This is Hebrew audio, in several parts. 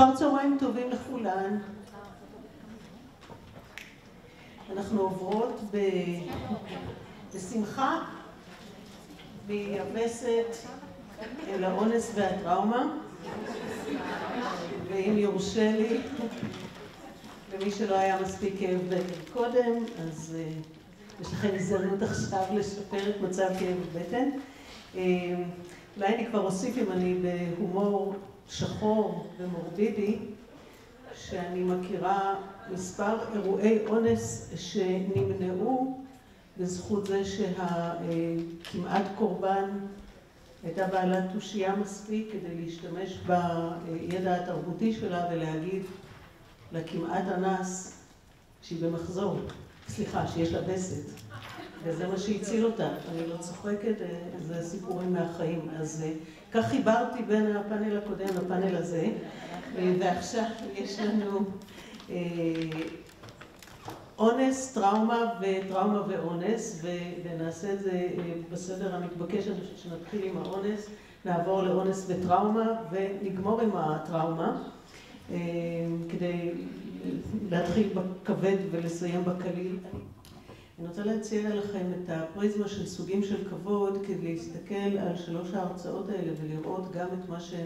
אחר צהריים טובים לכולן. אנחנו עוברות בשמחה ויבסת אל האונס והטראומה, ואם יורשה לי, למי שלא היה מספיק כאב בטן קודם, אז יש לכם הזדמנות עכשיו לשפר את מצב כאב בטן. אולי אני כבר אוסיף, אם אני בהומור שחור ומורבידי, שאני מכירה מספר אירועי אונס שנמנעו בזכות זה שהכמעט קורבן הייתה בעלת תושייה מספיק כדי להשתמש בידע התרבותי שלה ולהגיד לכמעט אנס שהיא במחזור, שיש לה בסת, וזה מה שהציל אותה. אני לא צוחקת, זה סיפורים מהחיים. אז כך חיברתי בין הפאנל הקודם לפאנל הזה, ועכשיו יש לנו אונס, טראומה וטראומה ואונס, ונעשה את זה בסדר המתבקש. אני חושבת שנתחיל עם האונס, נעבור לאונס וטראומה ונגמור עם הטראומה, כדי להתחיל בכבד ולסיים בקליל. אני רוצה להציע לכם את הפריזמה של סוגים של כבוד כדי להסתכל על שלוש ההרצאות האלה ולראות גם את מה שהם,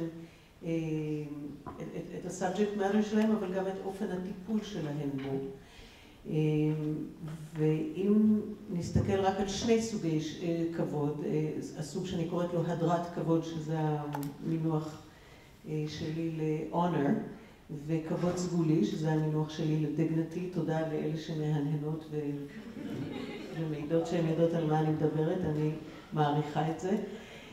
את הסאבג'קט מאטר שלהם, אבל גם את אופן הטיפול שלהם בו. ואם נסתכל רק על שני סוגי כבוד, הסוג שאני קוראת לו הדרת כבוד, שזה המינוח שלי ל-honor, וכבוד סגולי, שזה המינוח שלי לדיגניטי. תודה לאלה שמהנהנות ומעידות שהן יודעות על מה אני מדברת, אני מעריכה את זה.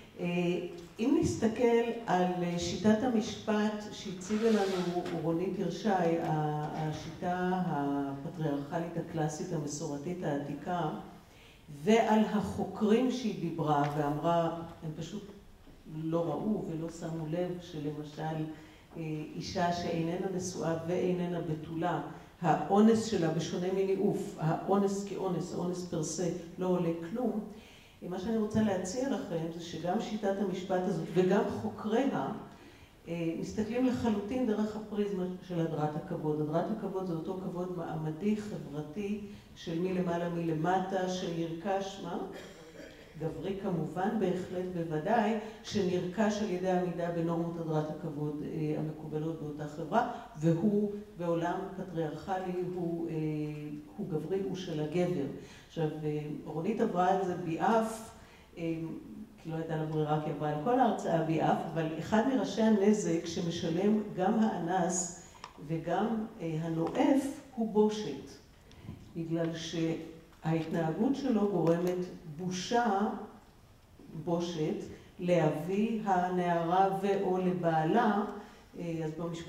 אם נסתכל על שיטת המשפט שהציגה לנו רונית ירשי, השיטה הפטריארכלית הקלאסית המסורתית העתיקה, ועל החוקרים שהיא דיברה ואמרה, הם פשוט לא ראו ולא שמו לב שלמשל אישה שאיננה נשואה ואיננה בתולה, האונס שלה בשונה מניאוף, האונס כאונס, האונס פרסה לא עולה כלום. מה שאני רוצה להציע לכם זה שגם שיטת המשפט הזאת וגם חוקריה מסתכלים לחלוטין דרך הפריזמה של הדרת הכבוד. הדרת הכבוד זה אותו כבוד מעמדי, חברתי, של מלמעלה מלמטה, שנרכש, גברי כמובן, בהחלט בוודאי, שנרכש על ידי העמידה בנורמות הדרת הכבוד המקובלות באותה חברה, והוא בעולם פטריארכלי, הוא גברי, הוא של הגבר. עכשיו, רונית עברה על זה ביעף, כי לא הייתה לה ברירה, כי עברה על כל ההרצאה ביעף, אבל אחד מראשי הנזק שמשלם גם האנס וגם הנואף הוא בושת, בגלל שההתנהגות שלו גורמת בושה, בושת, לאבי הנערה ואו לבעלה. אז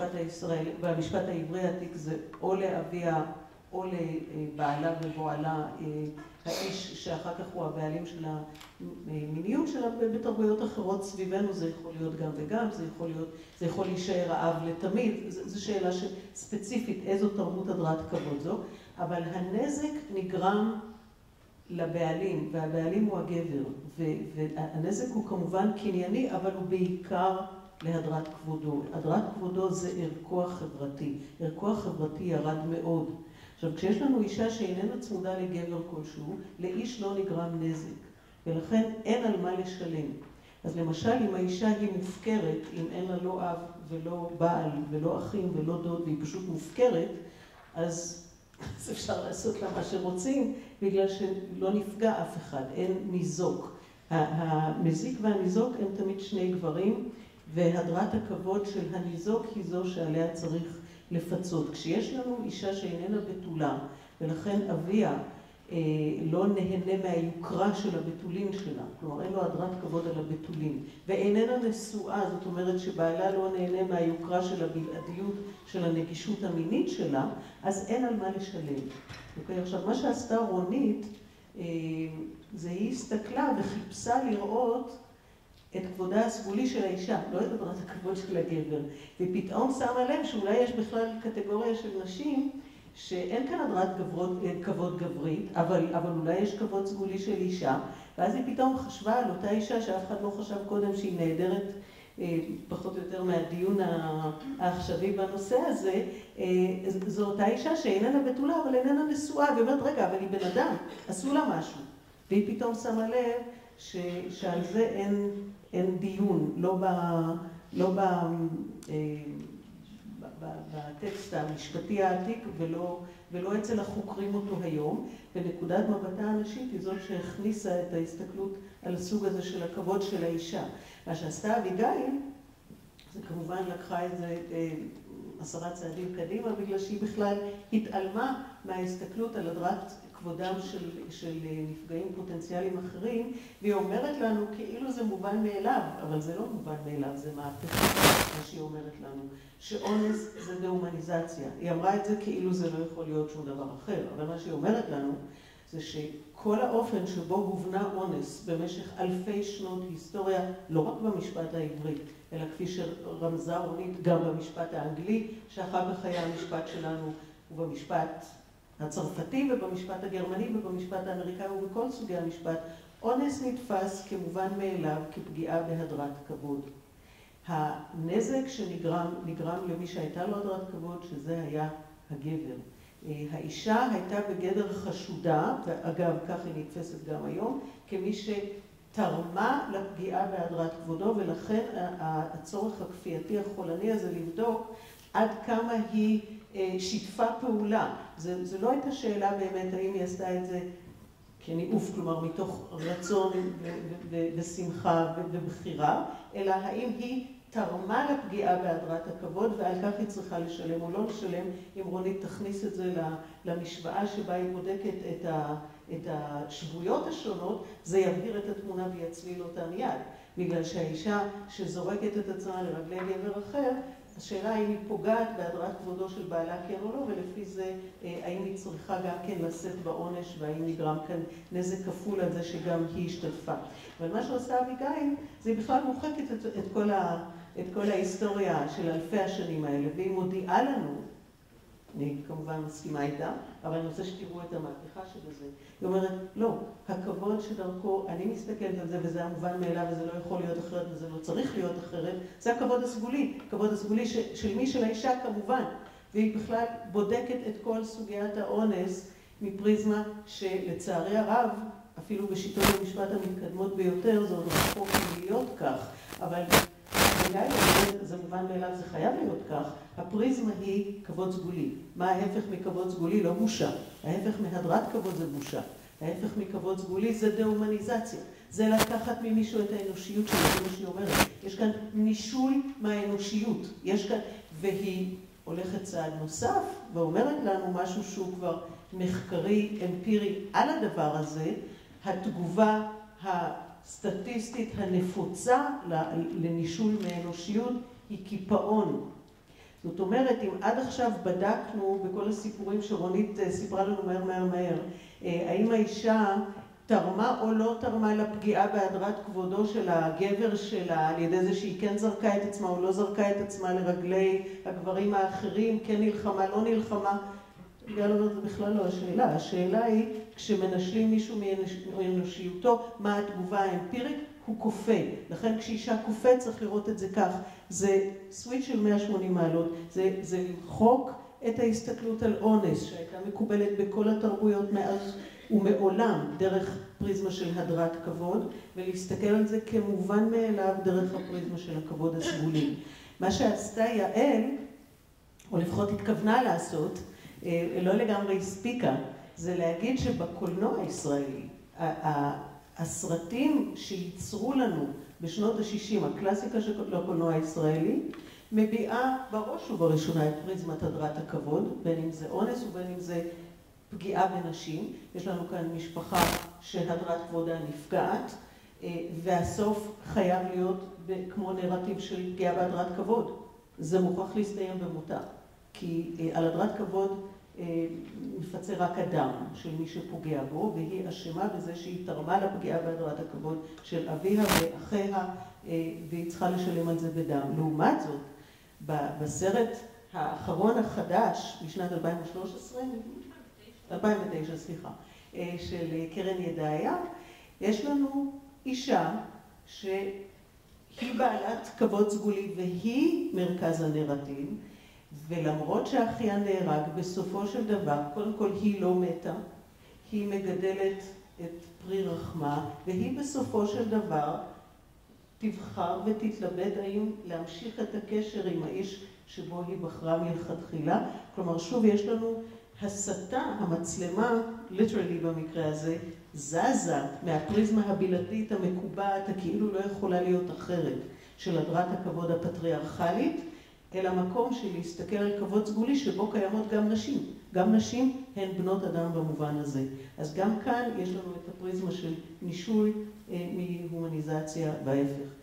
במשפט העברי העתיק זה או לאביה או לבעלה ובועלה, האיש שאחר כך הוא הבעלים של המיניות שלה. בתרבויות אחרות סביבנו זה יכול להיות גם וגם, זה יכול להישאר האב לתמיד. זו שאלה ספציפית איזו תרבות הדרת כבוד זו, אבל הנזק נגרם לבעלים, והבעלים הוא הגבר, והנזק הוא כמובן קנייני, אבל הוא בעיקר להדרת כבודו. הדרת כבודו זה ערכו החברתי. ערכו החברתי ירד מאוד. עכשיו, כשיש לנו אישה שאיננה צמודה לגבר כלשהו, לאיש לא נגרם נזק, ולכן אין על מה לשלם. אז למשל, אם האישה היא מופקרת, אם אין לה לא אב ולא בעל ולא אחים ולא דוד, והיא פשוט מופקרת, אז אפשר לעשות לה מה שרוצים, בגלל שלא נפגע אף אחד, אין ניזוק. המזיק והניזוק הם תמיד שני גברים, והדרת הכבוד של הניזוק היא זו שעליה צריך לפצות. כשיש לנו אישה שאיננה בתולה, ולכן אביה לא נהנה מהיוקרה של הבתולים שלה, כלומר אין לו הדרת כבוד על הבתולים, ואיננה נשואה, זאת אומרת שבעלה לא נהנה מהיוקרה של הבלעדיות של הנגישות המינית שלה, אז אין על מה לשלם. עכשיו, מה שעשתה רונית, זה היא הסתכלה וחיפשה לראות את כבודה הסגולי של האישה, לא את הדרת הכבוד של הגבר, ופתאום שמה לב שאולי יש בכלל קטגוריה של נשים שאין כאן הדרת כבוד גברית, אבל אולי יש כבוד סגולי של אישה, ואז היא פתאום חשבה על אותה אישה שאף אחד לא חשב קודם שהיא נהדרת פחות או יותר מהדיון העכשווי בנושא הזה, זו אותה אישה שאיננה בתולה, אבל איננה נשואה, והיא אומרת, רגע, אבל היא בן אדם, עשו לה משהו. והיא פתאום שמה לב שעל זה אין דיון, לא בטקסט המשפטי העתיק ולא אצל החוקרים אותו היום, ונקודת מבטה הנשית היא זאת שהכניסה את ההסתכלות על הסוג הזה של הכבוד של האישה. מה שעשתה אביגיל, זה כמובן לקחה את זה 10 צעדים קדימה, בגלל שהיא בכלל התעלמה מההסתכלות על הדרת כבודם של נפגעים פוטנציאליים אחרים, והיא אומרת לנו כאילו זה מובן מאליו, אבל זה לא מובן מאליו, זה מהפכה, מה שהיא אומרת לנו, שאונס זה דהומניזציה. היא אמרה את זה כאילו זה לא יכול להיות שום דבר אחר, אבל מה שהיא אומרת לנו זה שכל האופן שבו הובנה אונס במשך אלפי שנות היסטוריה, לא רק במשפט העברי, אלא כפי שרמזה רונית גם במשפט האנגלי, שאחר כך היה המשפט שלנו ובמשפט הצרפתי ובמשפט הגרמני ובמשפט האמריקאי ובכל סוגי המשפט, אונס נתפס כמובן מאליו כפגיעה בהדרת כבוד. הנזק שנגרם למי שהייתה לו הדרת כבוד, שזה היה הגבר. האישה הייתה בגדר חשודה, ואגב כך היא נתפסת גם היום, כמי שתרמה לפגיעה בהדרת כבודו, ולכן הצורך הכפייתי החולני הזה לבדוק עד כמה היא שיתפה פעולה. זה לא הייתה שאלה באמת האם היא עשתה את זה כניאוף, כלומר מתוך רצון ושמחה ובחירה, אלא האם היא תרמה לפגיעה בהדרת הכבוד, ועל כך היא צריכה לשלם או לא לשלם. אם רונית תכניס את זה למשוואה שבה היא בודקת את השבויות השונות, זה יבהיר את התמונה ויצליל אותה מיד. בגלל שהאישה שזורקת את עצמה לרגלי גבר אחר, השאלה האם היא פוגעת בהדרת כבודו של בעלה כן או לא, ולפי זה האם היא צריכה גם כן לשאת בעונש, והאם נגרם כאן נזק כפול על זה שגם היא השתתפה. אבל מה שעושה אביגיל, זה היא בכלל מוחקת את כל ההיסטוריה של אלפי השנים האלה, והיא מודיעה לנו, אני כמובן מסכימה איתה, אבל אני רוצה שתראו את המהפכה שבזה. היא אומרת, לא, הכבוד שדרכו, אני מסתכלת על זה וזה המובן מאליו וזה לא יכול להיות אחרת וזה לא צריך להיות אחרת, זה הכבוד הסגולי, הכבוד הסגולי של מי? של האישה כמובן. והיא בכלל בודקת את כל סוגיית האונס מפריזמה שלצערי הרב, אפילו בשיטות המשפט המתקדמות ביותר, זה עוד רחוק להיות כך, אבל זה מובן מאליו, זה חייב להיות כך. הפריזמה היא כבוד סגולי. מה ההפך מכבוד סגולי? לא בושה. ההפך מהדרת כבוד זה בושה. ההפך מכבוד סגולי זה דהומניזציה. זה לקחת ממישהו את האנושיות שלו, זה מה שהיא אומרת. יש כאן נישול מהאנושיות. יש כאן, והיא הולכת צעד נוסף, ואומרת לנו משהו שהוא כבר מחקרי, אמפירי על הדבר הזה, התגובה הסטטיסטית הנפוצה לנישול מהאנושיות היא קיפאון. זאת אומרת, אם עד עכשיו בדקנו בכל הסיפורים שרונית סיפרה לנו מהר, האם האישה תרמה או לא תרמה לפגיעה בהדרת כבודו של הגבר שלה, על ידי זה שהיא כן זרקה את עצמה או לא זרקה את עצמה לרגלי הגברים האחרים, כן נלחמה, לא נלחמה, זה בכלל לא השאלה. השאלה היא, כשמנשלים מישהו מאנושיותו, מה התגובה האמפירית? הוא כופה. לכן כשאישה כופה צריך לראות את זה כך. זה סוויץ' של 180 מעלות. זה למחוק את ההסתכלות על אונס, שהייתה מקובלת בכל התרבויות מאז ומעולם, דרך פריזמה של הדרת כבוד, ולהסתכל על זה כמובן מאליו דרך הפריזמה של הכבוד הסגולי. מה שעשתה יעל, או לפחות התכוונה לעשות, לא לגמרי הספיקה, זה להגיד שבקולנוע הישראלי, הסרטים שייצרו לנו בשנות ה-60, הקלאסיקה של הקולנוע הישראלי, מביעה בראש ובראשונה את פריזמת הדרת הכבוד, בין אם זה אונס ובין אם זה פגיעה בנשים. יש לנו כאן משפחה שהדרת כבודה נפגעת, והסוף חייב להיות כמו נרטיב של פגיעה בהדרת כבוד. זה מוכרח להסתיים במותה, כי על הדרת כבוד מפצה רק אדם של מי שפוגע בו, והיא אשמה בזה שהיא תרמה לפגיעה בהדרת הכבוד של אביה ואחיה, והיא צריכה לשלם על זה בדם. לעומת זאת, בסרט האחרון החדש משנת 2009, של קרן ידעיה, יש לנו אישה שהיא היא בעלת כבוד סגולי והיא מרכז הנרטיב, ולמרות שהאחיין נהרג, בסופו של דבר, קודם כל היא לא מתה, היא מגדלת את פרי רחמה, והיא בסופו של דבר תבחר ותתלבט האם להמשיך את הקשר עם האיש שבו היא בחרה מלכתחילה. כלומר, שוב, יש לנו הסתה, המצלמה, literally במקרה הזה, זזה מהפריזמה הבלעדית המקובעת, הכאילו לא יכולה להיות אחרת, של הדרת הכבוד הפטריארכלית, אל המקום של להסתכל על כבוד סגולי שבו קיימות גם נשים. גם נשים הן בנות אדם במובן הזה. אז גם כאן יש לנו את הפריזמה של נישול מהומניזציה וההפך.